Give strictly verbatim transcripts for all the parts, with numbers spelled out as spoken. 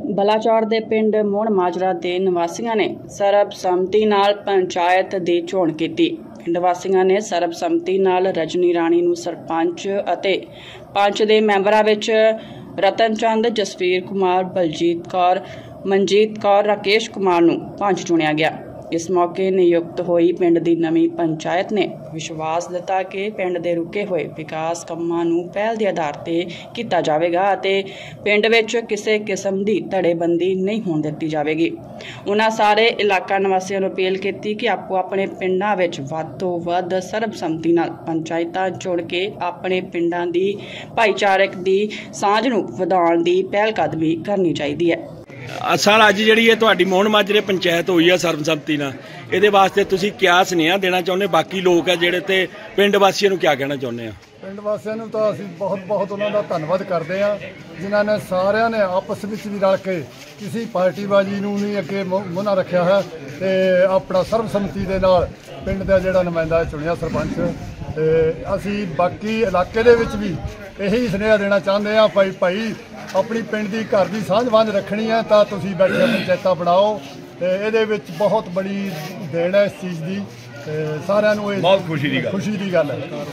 ਬਲਾਚੌਰ ਦੇ ਪਿੰਡ ਮੋਹਣ ਮਾਜਰਾ ਦੇ ਨਿਵਾਸੀਆਂ ਨੇ ਸਰਬਸੰਮਤੀ ਨਾਲ ਪੰਚਾਇਤ ਦੀ ਚੋਣ ਕੀਤੀ। ਪਿੰਡ ਵਾਸੀਆਂ ਨੇ ਸਰਬਸੰਮਤੀ ਨਾਲ ਰਜਨੀ ਰਾਣੀ ਨੂੰ ਸਰਪੰਚ ਅਤੇ ਪੰਚ ਦੇ ਮੈਂਬਰਾਂ ਵਿੱਚ ਰਤਨ ਚੰਦ, ਜਸਵੀਰ कुमार, बलजीत कौर, मनजीत कौर, राकेश कुमार ਨੂੰ ਪੰਚ ਚੁਣਿਆ ਗਿਆ। इस मौके नियुक्त हुई पिंड की नवी पंचायत ने विश्वास दिता कि पिंड के रुके हुए विकास कामां नूं पहल के आधार पर किया जाएगा और पिंड विच किसी किस्म की धड़ेबंदी नहीं होण दित्ती जाएगी। उन्हां सारे इलाका निवासियों नूं अपील की कि आपो अपने पिंडां विच वध तों वध सर्बसम्मति नाल पंचायतां चुण के अपने पिंडां दी भाईचारक दी सांझ नूं वधाउण दी पहलकदमी करनी चाहिदी है। सर अज जी तुहाडी मोहन माजरे पंचायत हुई है सर्बसम्मति नाल, इहदे वास्ते तुसीं क्या सुनेहा देना चाहुंदे? बाकी लोग है जिहड़े ते पिंड वासियों नूं क्या कहना चाहुंदे आ? पिंड वासियों नूं तां असीं बहुत बहुत उन्हां दा धन्नवाद करदे आ जिन्हां ने सारिਆਂ ने आपस विच भी रल के किसी पार्टीबाजी नूं नहीं अगे मुना रखिया है ते अपना सर्बसम्मति दे नाल पिंड दा जिहड़ा नुमाइंदा चुनिया सरपंच। ते असीं बाकी इलाके दे विच भी यही सुनेहा देना चाहुंदे आ भाई भाई अपनी पिंड की घर की सांझ बांझ रखनी है तो तुसीं बैठे पंचायतां बनाओ। ते इहदे विच बहुत बड़ी देन है इस चीज़ की, सारिਆਂ ਨੂੰ ਇਹ ਬਹੁਤ खुशी की खुशी की गल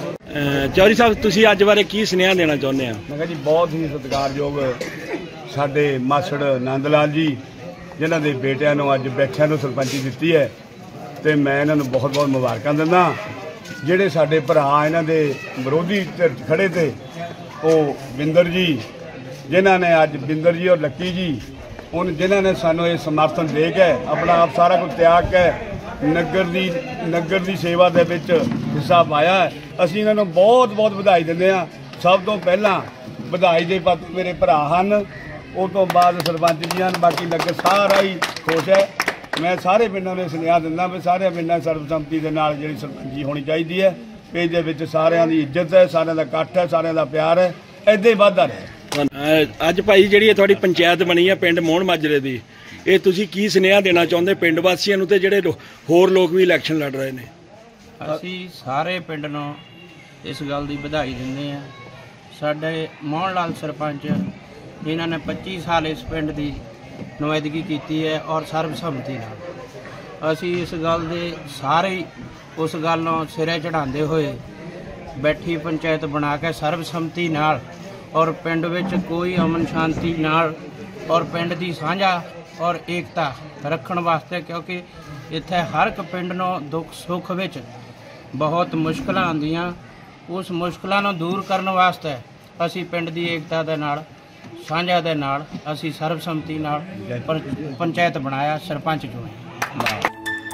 है। चौधरी साहब तुसीं अज बारे की सुनेहा देना चाहुंदे आ? मैं कहा जी बहुत ही सत्कारयोग साडे मासड़ नंद लाल जी जिन्हां दे बेटिਆਂ ਨੂੰ अज बैठिਆਂ ਨੂੰ सरपंची दित्ती है ते मैं इन्हां ਨੂੰ बहुत बहुत मुबारकां दिंदा। ਜਿਹੜੇ ਸਾਡੇ ਭਰਾ ਇਹਨਾਂ ਦੇ ਵਿਰੋਧੀ ਖੜੇ ਤੇ ਉਹ ਬਿੰਦਰ ਜੀ ਜਿਨ੍ਹਾਂ ਨੇ ਅੱਜ ਬਿੰਦਰ ਜੀ ਔਰ ਲੱਕੀ ਜੀ उन जिन्होंने सानू ये समर्थन दे के अपना आप सारा कुछ त्याग के नगर की नगर की सेवा के विच हिस्सा पाया है, असीं इन्हां नूं बहुत बहुत बधाई दिंदे आ। सब तो पहला बधाई दे पात्र मेरे भरा हैं, उस तो बाद सरपंच जी हैं, बाकी नगर सारा ही खुश है। मैं सारे पिंडों ने सुनेहा दिंदा भी सारे पिंडां सर्बसम्मति के नाल जिहड़ी सरपंची होनी चाहिए है। पिंड दे विच सारिਆਂ ਦੀ इज्जत है, सारिਆਂ ਦਾ इकट्ठ है, सारिਆਂ ਦਾ प्यार है, इदां ही वधदा रहे। अज भाई जी थोड़ी पंचायत बनी है पिंड मोहन माजरे की, ये तुसीं की सुनेहा देना चाहुंदे पिंड वासियों नूं ते जिहड़े होर लोग भी इलैक्शन लड़ रहे हैं? असीं सारे पिंड नूं इस गल दी बधाई दिंदे आ। साडे मोहन लाल सरपंच जिन्हां ने पच्चीस साल इस पिंड की नुमाइंदगी की है और सर्बसम्मति नाल असीं इस गल दे सारे उस गल नूं सिरे चढ़ाते हुए बैठी पंचायत बना के सर्बसम्मति नाल और पिंड विच कोई अमन शांति नाल और पिंड की साझा और एकता रखण वास्ते, क्योंकि इत्थे हर एक पिंड नूं दुख सुख विच बहुत मुश्किलां आउंदियां, उस मुश्किलां नूं दूर करन वास्ते असीं पिंड की एकता दे नाल साझा दे नाल असीं सर्बसम्मति नाल पंचायत बनाया, सरपंच चुने।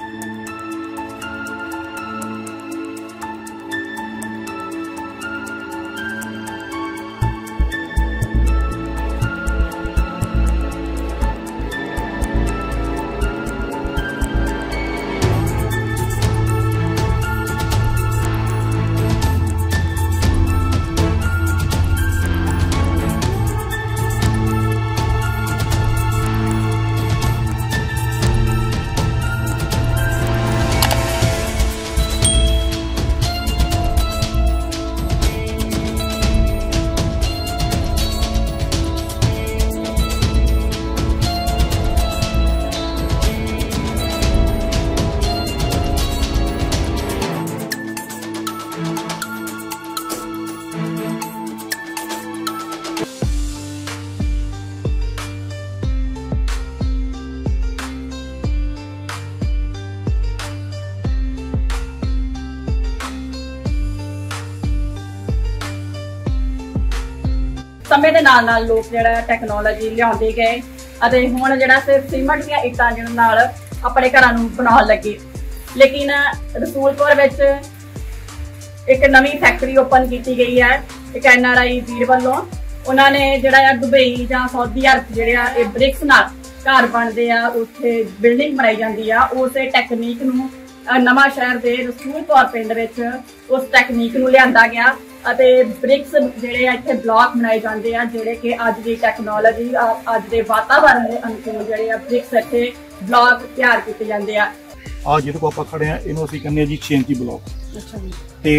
समय के नाल नाल लोग जिहड़ा टैक्नोलॉजी लियाउंदे गए अते हुण जिहड़ा सिर्फ सीमेंट दीआं इट्टां जिहड़े नाल अपने घरां नूं बनाउण लगे। लेकिन रसूलपुर विच एक नवी फैक्ट्री ओपन की गई है एक एन आर आई वीर वालों। उन्होंने जिहड़ा दुबई जां सऊदी अरब जिहड़े ब्रिक्स नाल घर बनते आ उत्थे बिल्डिंग बनाई जाती है, उस टैकनीक नूं नवां शहर के रसूलपुर पिंड विच उस टैकनीक नूं लिआंदा गया ਅਤੇ ब्रिक्स ਜਿਹੜੇ ਇੱਥੇ ब्लॉक बनाए जाते हैं ਜਿਹੜੇ कि अज की टैक्नोलॉजी अज के वातावरण के अनुकूल ਜਿਹੜੇ ब्रिक्स ਇੱਥੇ ब्लॉक तैयार किए जाते हैं। आ जिहदे को आपां खड़े हैं इहनूं असीं कहने जी छे इंची ब्लॉक। अच्छा जी। ते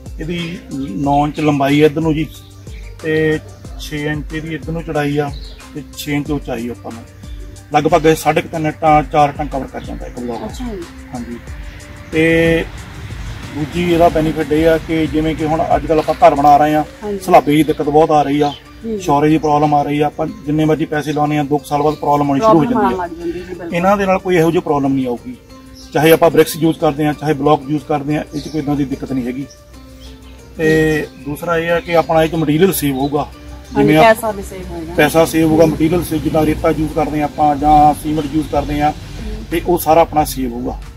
इहदी नौ इंच लंबाई है इधर नूं जी ते छे इंच इहदी इधर नूं चौड़ाई आ ਤੇ ਛੇ ਇੰਚ ਉਚਾਈ ਆਪਾਂ ਨੂੰ ਲਗਭਗ ਸਾਢੇ ਕੁ ਤਿੰਨ ਟਾਂ ਚਾਰ ਟਾਂ ਕਵਰ ਕਰ ਜਾਂਦਾ ਇੱਕ ਬਲੌਕ। ਹਾਂਜੀ ਤੇ ਦੂਜੀ ਇਹਦਾ ਬੈਨੀਫਿਟ ਇਹ ਆ ਕਿ ਜਿਵੇਂ ਕਿ ਹੁਣ ਅੱਜ ਕੱਲ੍ਹ ਆਪਾਂ ਘਰ ਬਣਾ ਰਹੇ ਆ, ਸਲਾਬੇ ਦੀ ਦਿੱਕਤ ਬਹੁਤ ਆ ਰਹੀ ਆ, ਸ਼ੌਰੇਜ ਦੀ ਪ੍ਰੋਬਲਮ ਆ ਰਹੀ ਆ, ਆਪਾਂ ਜਿੰਨੇ ਮਰਜ਼ੀ ਪੈਸੇ ਲਾਉਣੇ ਆ ਦੋ ਸਾਲ ਬਾਅਦ ਪ੍ਰੋਬਲਮ ਆਉਣੀ ਸ਼ੁਰੂ ਹੋ ਜਾਂਦੀ ਹੈ। ਇਹਨਾਂ ਦੇ ਨਾਲ ਕੋਈ ਇਹੋ ਜਿਹੀ ਪ੍ਰੋਬਲਮ ਨਹੀਂ ਆਊਗੀ, ਚਾਹੇ ਆਪਾਂ ਬ੍ਰਿਕਸ ਯੂਜ਼ ਕਰਦੇ ਆ ਚਾਹੇ ਬਲੌਕ ਯੂਜ਼ ਕਰਦੇ ਆ, ਇਹ 'ਚ ਕੋਈ ਇਦਾਂ ਦੀ ਦਿੱਕਤ ਨਹੀਂ ਹੈਗੀ। ਤੇ ਦੂਸਰਾ ਇਹ ਆ ਕਿ ਆਪਣਾ ਇਹ 'ਚ ਮਟੀਰੀਅਲ ਸੇਵ ਹੋਊਗਾ, ਜਿਵੇਂ ਪੈਸਾ ਸੇਵ ਹੋਊਗਾ, ਮਟੀਰੀਅਲ ਸੇਵ, ਜਿੱਦਾਂ ਰੇਤਾ ਯੂਜ਼ ਕਰਦੇ ਆ ਆਪਾਂ ਜਾਂ ਸੀਮੈਂਟ ਯੂਜ਼ ਕਰਦੇ ਆ ਤੇ ਉਹ ਸਾਰਾ ਆਪਣਾ ਸੇਵ ਹੋਊਗਾ।